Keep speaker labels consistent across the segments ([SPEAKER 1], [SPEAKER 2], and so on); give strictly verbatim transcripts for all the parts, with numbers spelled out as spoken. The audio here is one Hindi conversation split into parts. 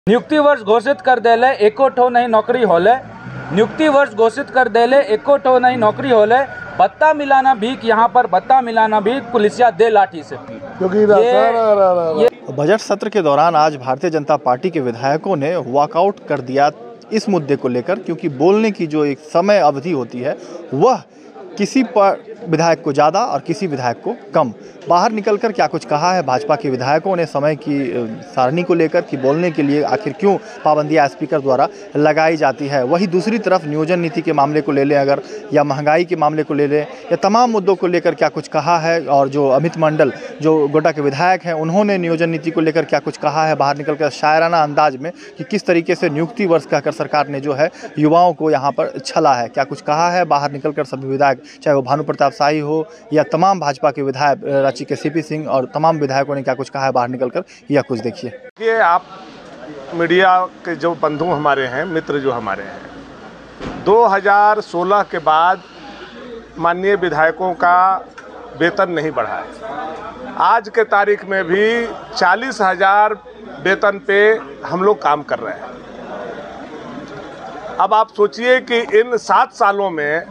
[SPEAKER 1] नियुक्ति वर्ष घोषित कर देले एको ठो नहीं नौकरी होले। नियुक्ति वर्ष घोषित कर देले एको ठो नहीं नौकरी होले। बत्ता मिलाना भीख यहाँ पर बत्ता मिलाना भीख, पुलिसिया दे लाठी से पीट। ये, ये
[SPEAKER 2] बजट सत्र के दौरान आज भारतीय जनता पार्टी के विधायकों ने वॉकआउट कर दिया इस मुद्दे को लेकर, क्योंकि बोलने की जो एक समय अवधि होती है वह किसी पर विधायक को ज़्यादा और किसी विधायक को कम। बाहर निकलकर क्या कुछ कहा है भाजपा के विधायकों ने समय की सारणी को लेकर कि बोलने के लिए आखिर क्यों पाबंदियां स्पीकर द्वारा लगाई जाती है। वही दूसरी तरफ नियोजन नीति के मामले को ले लें अगर, या महंगाई के मामले को ले लें, या तमाम मुद्दों को लेकर क्या कुछ कहा है। और जो अमित मंडल जो गोड्डा के विधायक हैं, उन्होंने नियोजन नीति को लेकर क्या कुछ कहा है बाहर निकलकर शायराना अंदाज में कि किस तरीके से नियुक्ति वर्ष कहकर सरकार ने जो है युवाओं को यहाँ पर छला है। क्या कुछ कहा है बाहर निकलकर सभी विधायक, चाहे वो भानु प्रताप शाही हो या तमाम भाजपा के विधायक रांची के सीपी सिंह और तमाम विधायकों ने क्या कुछ कहा है बाहर निकलकर, या कुछ देखिए।
[SPEAKER 3] ये आप मीडिया के जो बंधु हमारे हैं, मित्र जो हमारे हैं, दो हज़ार सोलह के बाद माननीय विधायकों का वेतन नहीं बढ़ा है। आज के तारीख में भी चालीस हजार वेतन पे हम लोग काम कर रहे हैं। अब आप सोचिए कि इन सात सालों में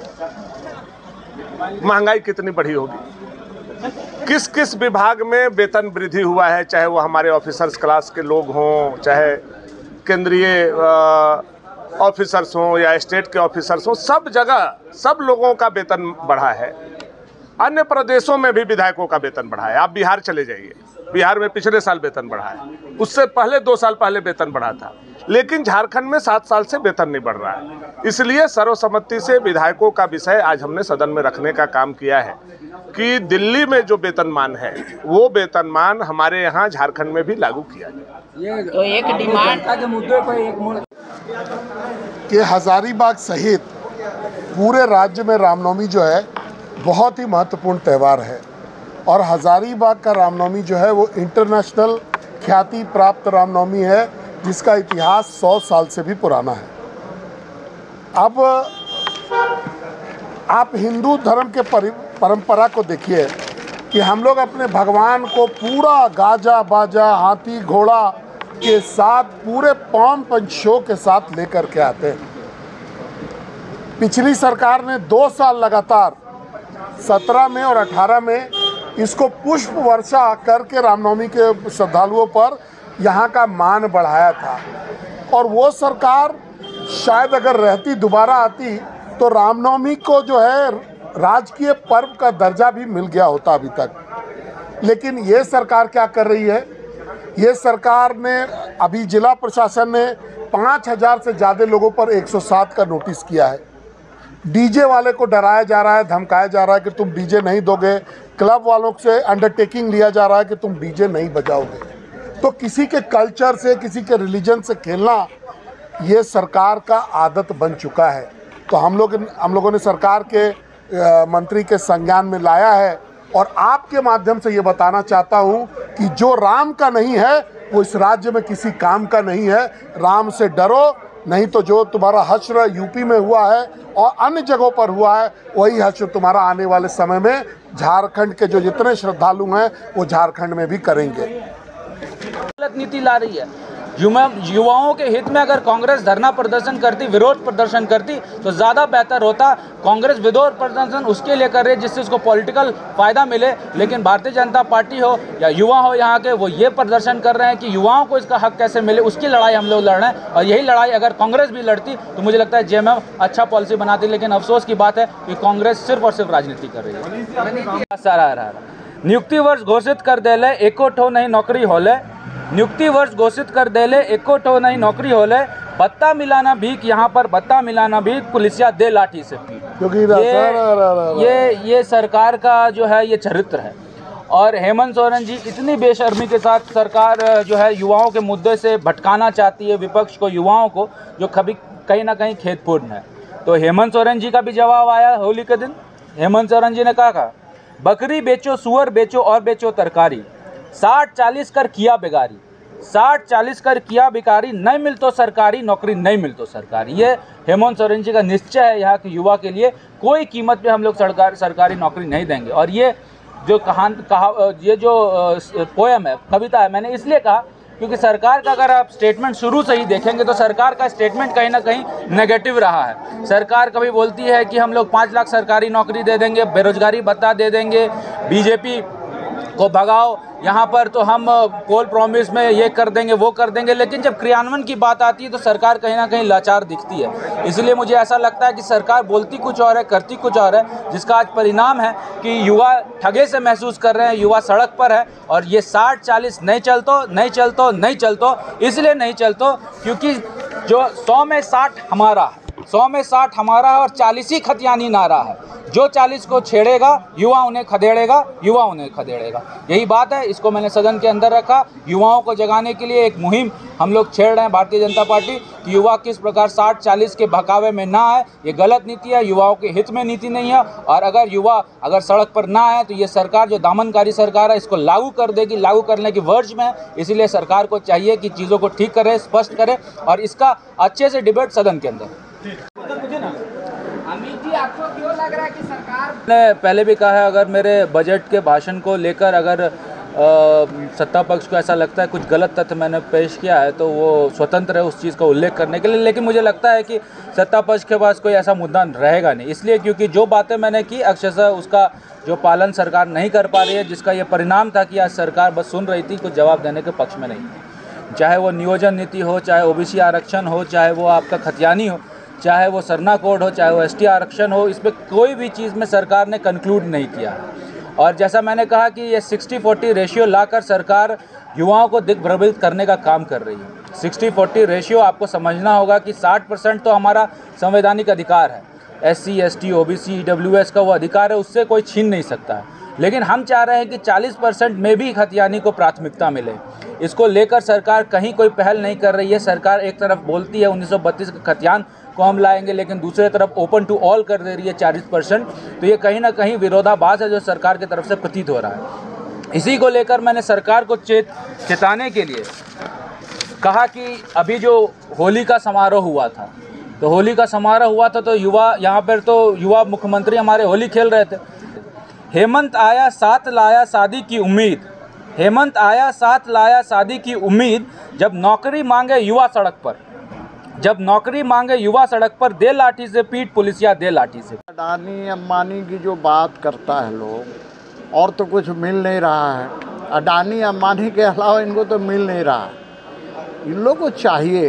[SPEAKER 3] महंगाई कितनी बढ़ी होगी, किस किस विभाग में वेतन वृद्धि हुआ है, चाहे वो हमारे ऑफिसर्स क्लास के लोग हों, चाहे केंद्रीय ऑफिसर्स हों या स्टेट के ऑफिसर्स हों, सब जगह सब लोगों का वेतन बढ़ा है। अन्य प्रदेशों में भी विधायकों का वेतन बढ़ा है। आप बिहार चले जाइए, बिहार में पिछले साल वेतन बढ़ा है, उससे पहले दो साल पहले वेतन बढ़ा था, लेकिन झारखंड में सात साल से वेतन नहीं बढ़ रहा है। इसलिए सर्वसम्मति से विधायकों का विषय आज हमने सदन में रखने का काम किया है कि दिल्ली में जो वेतनमान है वो वेतनमान हमारे यहाँ झारखंड में भी लागू किया जाए।
[SPEAKER 1] तो एक डिमांड के मुद्दे पर एक
[SPEAKER 4] कि हजारीबाग सहित पूरे राज्य में रामनवमी जो है बहुत ही महत्वपूर्ण त्यौहार है, और हजारीबाग का रामनवमी जो है वो इंटरनेशनल ख्याति प्राप्त रामनवमी है, जिसका इतिहास सौ साल से भी पुराना है। अब आप हिंदू धर्म के परंपरा को देखिए कि हम लोग अपने भगवान को पूरा गाजा बाजा हाथी घोड़ा के साथ पूरे पौम पंचों के साथ लेकर के आते हैं। पिछली सरकार ने दो साल लगातार सत्रह में और अठारह में इसको पुष्प वर्षा करके रामनवमी के श्रद्धालुओं पर यहाँ का मान बढ़ाया था, और वो सरकार शायद अगर रहती दोबारा आती तो रामनवमी को जो है राजकीय पर्व का दर्जा भी मिल गया होता अभी तक। लेकिन ये सरकार क्या कर रही है, ये सरकार ने अभी जिला प्रशासन ने पाँच हजार से ज़्यादा लोगों पर एक सौ सात का नोटिस किया है। डीजे वाले को डराया जा रहा है, धमकाया जा रहा है कि तुम डीजे नहीं दोगे। क्लब वालों से अंडरटेकिंग लिया जा रहा है कि तुम डीजे नहीं बजाओगे। तो किसी के कल्चर से, किसी के रिलीजन से खेलना ये सरकार का आदत बन चुका है। तो हम लोग हम लोगों ने सरकार के आ, मंत्री के संज्ञान में लाया है, और आपके माध्यम से ये बताना चाहता हूँ कि जो राम का नहीं है वो इस राज्य में किसी काम का नहीं है। राम से डरो, नहीं तो जो तुम्हारा हश्र यूपी में हुआ है और अन्य जगहों पर हुआ है, वही हश्र तुम्हारा आने वाले समय में झारखंड के जो जितने श्रद्धालु हैं वो झारखंड में भी करेंगे।
[SPEAKER 1] गलत नीति ला रही है। युवाओं के हित में अगर कांग्रेस धरना प्रदर्शन करती, विरोध प्रदर्शन करती, तो ज़्यादा बेहतर होता। कांग्रेस विरोध प्रदर्शन उसके लिए कर रही है जिससे उसको पॉलिटिकल फ़ायदा मिले, लेकिन भारतीय जनता पार्टी हो या युवा हो यहाँ के, वो ये प्रदर्शन कर रहे हैं कि युवाओं को इसका हक कैसे मिले, उसकी लड़ाई हम लोग लड़ रहे हैं। और यही लड़ाई अगर कांग्रेस भी लड़ती तो मुझे लगता है जेएमएम अच्छा पॉलिसी बनाती, लेकिन अफसोस की बात है कि कांग्रेस सिर्फ और सिर्फ राजनीति कर रही है। सारा नियुक्ति वर्ष घोषित कर देले एको ठो नहीं नौकरी होले। नियुक्ति वर्ष घोषित कर देले एको ठो नहीं नौकरी होले। बत्ता मिलाना भीख यहाँ पर बत्ता मिलाना भीख, पुलिसिया दे लाठी से पीट। ये ये ये सरकार का जो है ये चरित्र है। और हेमंत सोरेन जी इतनी बेशर्मी के साथ सरकार जो है युवाओं के मुद्दे से भटकाना चाहती है विपक्ष को, युवाओं को, जो कभी कहीं ना कहीं खेदपूर्ण है। तो हेमंत सोरेन जी का भी जवाब आया होली के दिन। हेमंत सोरेन जी ने कहा कहा बकरी बेचो, सुअर बेचो और बेचो तरकारी, साठ चालीस कर किया बेगारी, साठ चालीस कर किया बेकारी, नहीं मिल तो सरकारी नौकरी, नहीं मिल तो सरकारी। ये हेमंत सोरेन जी का निश्चय है यहाँ के युवा के लिए, कोई कीमत पे हम लोग सरकार सरकारी नौकरी नहीं देंगे। और ये जो कहान कहा ये जो पोएम है, कविता है, मैंने इसलिए कहा क्योंकि सरकार का अगर आप स्टेटमेंट शुरू से ही देखेंगे तो सरकार का स्टेटमेंट कहीं ना कहीं नेगेटिव रहा है। सरकार कभी बोलती है कि हम लोग पाँच लाख सरकारी नौकरी दे देंगे, बेरोजगारी भत्ता दे देंगे, बीजेपी को भगाओ, यहाँ पर तो हम पोल प्रॉमिस में ये कर देंगे वो कर देंगे, लेकिन जब क्रियान्वयन की बात आती है तो सरकार कहीं ना कहीं लाचार दिखती है। इसलिए मुझे ऐसा लगता है कि सरकार बोलती कुछ और है, करती कुछ और है, जिसका आज परिणाम है कि युवा ठगे से महसूस कर रहे हैं, युवा सड़क पर है। और ये साठ चालीस नहीं चलतो नहीं चलतो नहीं चलतो इसलिए नहीं चलतो क्योंकि जो सौ में साठ हमारा सौ में साठ हमारा है और चालीस ही खतियानी नारा है। जो चालीस को छेड़ेगा युवा उन्हें खदेड़ेगा, युवा उन्हें खदेड़ेगा। यही बात है, इसको मैंने सदन के अंदर रखा। युवाओं को जगाने के लिए एक मुहिम हम लोग छेड़ रहे हैं भारतीय जनता पार्टी कि युवा किस प्रकार साठ चालीस के बहकावे में ना आए। ये गलत नीति है, युवाओं के हित में नीति नहीं है। और अगर युवा अगर सड़क पर ना आए तो ये सरकार जो दामनकारी सरकार है इसको लागू कर देगी, लागू करने की वर्ज में है। इसलिए सरकार को चाहिए कि चीज़ों को ठीक करे, स्पष्ट करे और इसका अच्छे से डिबेट सदन के अंदर।
[SPEAKER 5] अमित जी, आपको क्यों लग रहा है कि सरकार
[SPEAKER 1] मैंने पहले भी कहा है, अगर मेरे बजट के भाषण को लेकर अगर आ, सत्ता पक्ष को ऐसा लगता है कुछ गलत तथ्य मैंने पेश किया है तो वो स्वतंत्र है उस चीज़ का उल्लेख करने के लिए, लेकिन मुझे लगता है कि सत्ता पक्ष के पास कोई ऐसा मुद्दा रहेगा नहीं। इसलिए क्योंकि जो बातें मैंने की अक्षरशः उसका जो पालन सरकार नहीं कर पा रही है, जिसका ये परिणाम था कि आज सरकार बस सुन रही थी, कुछ जवाब देने के पक्ष में नहीं। चाहे वो नियोजन नीति हो, चाहे ओबीसी आरक्षण हो, चाहे वो आपका खतियानी हो, चाहे वो सरना कोड हो, चाहे वो एसटी आरक्षण हो, इस पर कोई भी चीज़ में सरकार ने कंक्लूड नहीं किया है। और जैसा मैंने कहा कि ये सिक्सटी फोर्टी रेशियो लाकर सरकार युवाओं को दिग्भ्रमित करने का काम कर रही है। सिक्सटी फोर्टी रेशियो आपको समझना होगा कि साठ परसेंट तो हमारा संवैधानिक अधिकार है, S C S T O B C E W S का वो अधिकार है, उससे कोई छीन नहीं सकता है। लेकिन हम चाह रहे हैं कि चालीस परसेंट में भी खतियानी को प्राथमिकता मिले। इसको लेकर सरकार कहीं कोई पहल नहीं कर रही है। सरकार एक तरफ बोलती है उन्नीस सौ बत्तीस का खतियान को हम लाएंगे, लेकिन दूसरे तरफ ओपन टू ऑल कर दे रही है चालीस परसेंट। तो ये कहीं ना कहीं विरोधाभास है जो सरकार की तरफ से प्रतीत हो रहा है। इसी को लेकर मैंने सरकार को चेत चेताने के लिए कहा कि अभी जो होली का समारोह हुआ था, तो होली का समारोह हुआ था तो युवा यहाँ पर तो युवा मुख्यमंत्री हमारे होली खेल रहे थे। हेमंत आया साथ लाया शादी की उम्मीद, हेमंत आया साथ लाया शादी की उम्मीद, जब नौकरी मांगे युवा सड़क पर, जब नौकरी मांगे युवा सड़क पर, दे लाठी से पीट पुलिसिया दे लाठी से।
[SPEAKER 6] अडानी अंबानी की जो बात करता है लोग, और तो कुछ मिल नहीं रहा है। अडानी अंबानी के अलावा इनको तो मिल नहीं रहा है। इन लोगों को चाहिए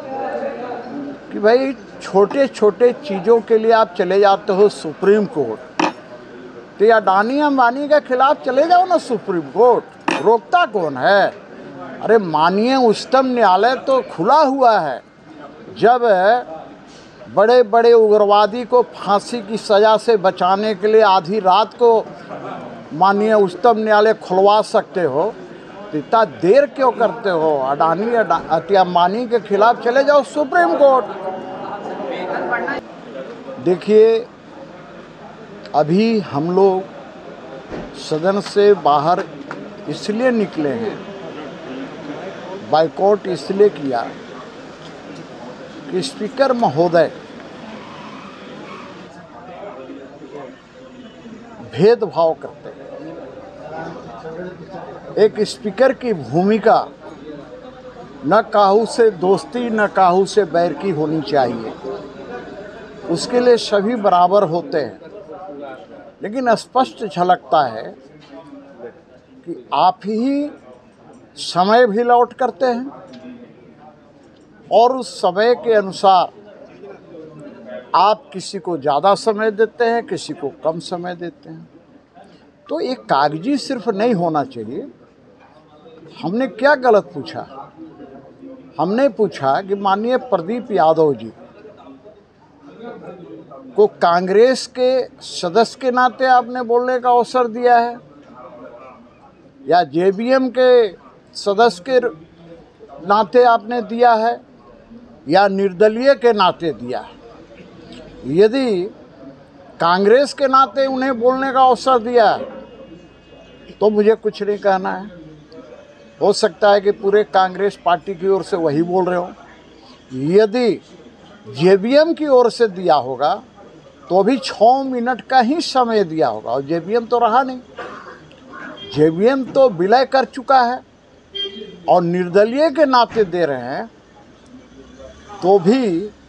[SPEAKER 6] कि भाई छोटे छोटे चीज़ों के लिए आप चले जाते हो सुप्रीम कोर्ट, तो ये अडानी अंबानी के खिलाफ चले जाओ ना सुप्रीम कोर्ट, रोकता कौन है? अरे माननीय उच्चतम न्यायालय तो खुला हुआ है। जब बड़े बड़े उग्रवादी को फांसी की सज़ा से बचाने के लिए आधी रात को माननीय उच्चतम न्यायालय खुलवा सकते हो, तो इतना देर क्यों करते हो? अडानी अति अंबानी के खिलाफ चले जाओ सुप्रीम कोर्ट। देखिए, अभी हम लोग सदन से बाहर इसलिए निकले हैं, बाइकआउट इसलिए किया कि स्पीकर महोदय भेदभाव करते हैं। एक स्पीकर की भूमिका न काहू से दोस्ती न काहू से बैर की होनी चाहिए, उसके लिए सभी बराबर होते हैं। लेकिन स्पष्ट झलकता है कि आप ही समय भी लौट करते हैं और उस समय के अनुसार आप किसी को ज़्यादा समय देते हैं, किसी को कम समय देते हैं। तो एक कागजी सिर्फ नहीं होना चाहिए। हमने क्या गलत पूछा? हमने पूछा कि माननीय प्रदीप यादव जी को कांग्रेस के सदस्य के नाते आपने बोलने का अवसर दिया है या जेबीएम के सदस्य के नाते आपने दिया है या निर्दलीय के नाते दिया है? यदि कांग्रेस के नाते उन्हें बोलने का अवसर दिया तो मुझे कुछ नहीं कहना है। हो सकता है कि पूरे कांग्रेस पार्टी की ओर से वही बोल रहे हो। यदि जेबीएम की ओर से दिया होगा तो अभी छः मिनट का ही समय दिया होगा, और जेबीएम तो रहा नहीं। जेबीएम तो विलय कर चुका है। और निर्दलीय के नाते दे रहे हैं तो भी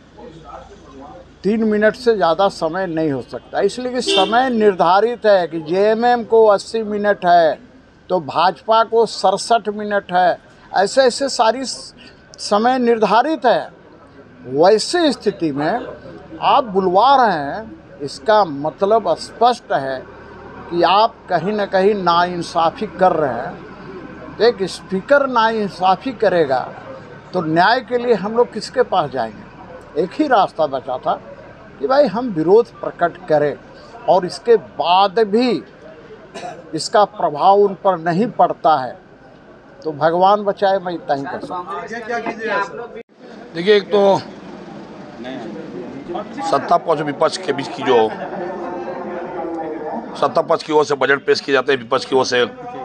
[SPEAKER 6] तीन मिनट से ज़्यादा समय नहीं हो सकता, इसलिए कि समय निर्धारित है कि जेएमएम को अस्सी मिनट है तो भाजपा को सड़सठ मिनट है, ऐसे ऐसे सारी समय निर्धारित है। वैसे स्थिति में आप बुलवा रहे हैं, इसका मतलब स्पष्ट है कि आप कहीं न कहीं नाइंसाफ़ी कर रहे हैं। एक स्पीकर नाइंसाफ़ी करेगा तो न्याय के लिए हम लोग किसके पास जाएंगे? एक ही रास्ता बचा था कि भाई हम विरोध प्रकट करें और इसके बाद भी इसका प्रभाव उन पर नहीं पड़ता है तो भगवान बचाए, मैं इतना ही कर सकता।
[SPEAKER 7] देखिए, एक तो सत्ता पक्ष और विपक्ष के बीच की जो सत्ता पक्ष की ओर से बजट पेश किए जाते हैं, विपक्ष की ओर से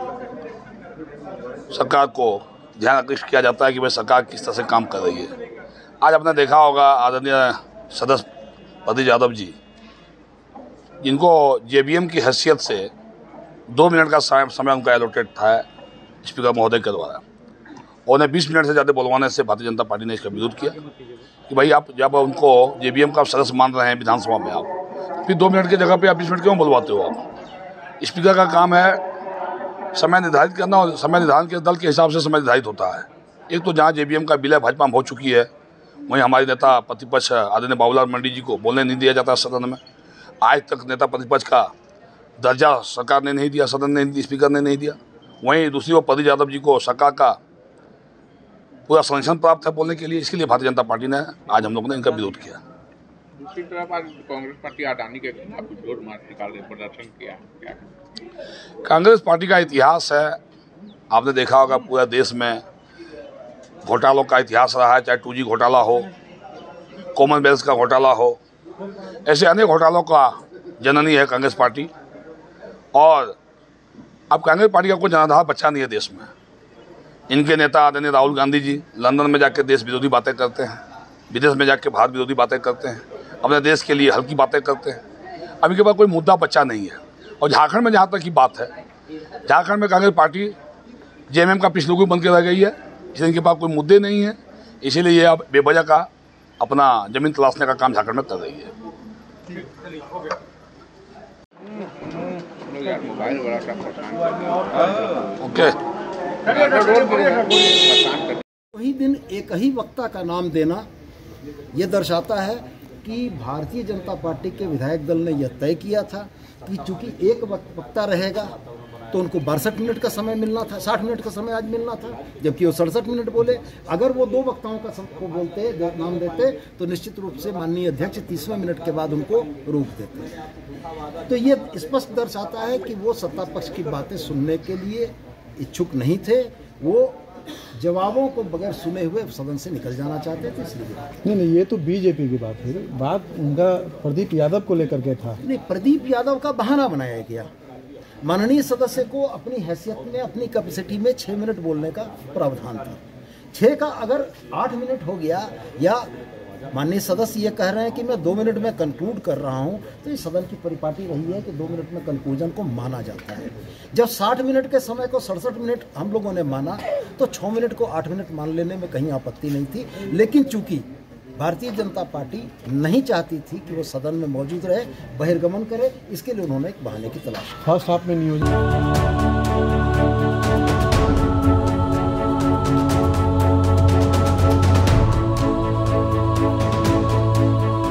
[SPEAKER 7] सरकार को ध्यान आकृष्ट किया जाता है कि भाई सरकार किस तरह से काम कर रही है। आज आपने देखा होगा आदरणीय सदस्य प्रदीप यादव जी, जिनको जेबीएम की हैसियत से दो मिनट का समय उनका एलोटेड था स्पीकर महोदय के द्वारा, और उन्हें बीस मिनट से ज़्यादा बुलवाने से भारतीय जनता पार्टी ने इसका विरोध किया कि भाई आप जब उनको जेबीएम का सदस्य मान रहे हैं विधानसभा में, आप फिर दो मिनट की जगह पे आप बीस मिनट क्यों बुलवाते हो? आप स्पीकर का काम है समय निर्धारित करना, और समय निर्धारण के दल के हिसाब से समय निर्धारित होता है। एक तो जहाँ जेबीएम का विलय भाजपा में हो चुकी है, वहीं हमारे नेता प्रतिपक्ष आदरणीय बाबूलाल मंडी जी को बोलने नहीं दिया जाता सदन में। आज तक नेता प्रतिपक्ष का दर्जा सरकार ने नहीं दिया, सदन ने, स्पीकर ने नहीं दिया। वहीं दूसरी ओर प्रदीप यादव जी को सरकार का पूरा संरक्षण प्राप्त है बोलने के लिए, इसके लिए भारतीय जनता पार्टी ने आज हम लोगों ने इनका विरोध किया।
[SPEAKER 8] दूसरी तरफ आज कांग्रेस पार्टी अडानी के खिलाफ विरोध मार्च निकाले, प्रदर्शन किया, क्या?
[SPEAKER 7] कांग्रेस पार्टी का इतिहास है, आपने देखा होगा पूरा देश में घोटालों का इतिहास रहा है, चाहे टू जी घोटाला हो, कॉमनवेल्थ का घोटाला हो, ऐसे अनेक घोटालों का जननी है कांग्रेस पार्टी। और अब कांग्रेस पार्टी का कोई जनाधार बच्चा नहीं है देश में। इनके नेता आदरणीय राहुल गांधी जी लंदन में जाकर देश विरोधी बातें करते हैं, विदेश में जाकर भारत विरोधी बातें करते हैं, अपने देश के लिए हल्की बातें करते हैं। अब इनके पास कोई मुद्दा बच्चा नहीं है। और झारखंड में जहाँ तक की बात है, झारखंड में कांग्रेस पार्टी जेएमएम का पिछलू बन के रह गई है, इसलिए इनके पास कोई मुद्दे नहीं है, इसीलिए ये अब बेवजह का अपना जमीन तलाशने का काम झारखंड में कर रही है। ओके,
[SPEAKER 9] वही दिन एक ही वक्ता का नाम देना ये दर्शाता है कि भारतीय जनता पार्टी के विधायक दल ने यह तय किया था कि चूंकि एक वक्ता रहेगा तो उनको बासठ मिनट का समय मिलना था, साठ मिनट का समय आज मिलना था, जबकि वो सड़सठ मिनट बोले। अगर वो दो वक्ताओं का को बोलते नाम देते तो निश्चित रूप से माननीय अध्यक्ष तीसवें मिनट के बाद उनको रोक देते। तो ये स्पष्ट दर्शाता है कि वो सत्ता पक्ष की बातें सुनने के लिए इच्छुक नहीं थे, वो जवाबों को बगैर सुने हुए सदन से निकल जाना चाहते थे। इसलिए
[SPEAKER 10] नहीं नहीं ये तो बीजेपी की बात है, बात उनका प्रदीप यादव को लेकर के था।
[SPEAKER 9] नहीं, प्रदीप यादव का बहाना बनाया गया। माननीय सदस्य को अपनी हैसियत में, अपनी कैपेसिटी में छः मिनट बोलने का प्रावधान था। छः का अगर आठ मिनट हो गया या माननीय सदस्य ये कह रहे हैं कि मैं दो मिनट में कंक्लूड कर रहा हूं, तो इस सदन की परिपाटी रही है कि दो मिनट में कंक्लूजन को माना जाता है। जब साठ मिनट के समय को सड़सठ मिनट हम लोगों ने माना तो छः मिनट को आठ मिनट मान लेने में कहीं आपत्ति नहीं थी। लेकिन चूंकि भारतीय जनता पार्टी नहीं चाहती थी कि वो सदन में मौजूद रहे, बहिर्गमन करे, इसके लिए उन्होंने एक बहाने की तलाश की।
[SPEAKER 10] फर्स्ट हाफ में न्यूज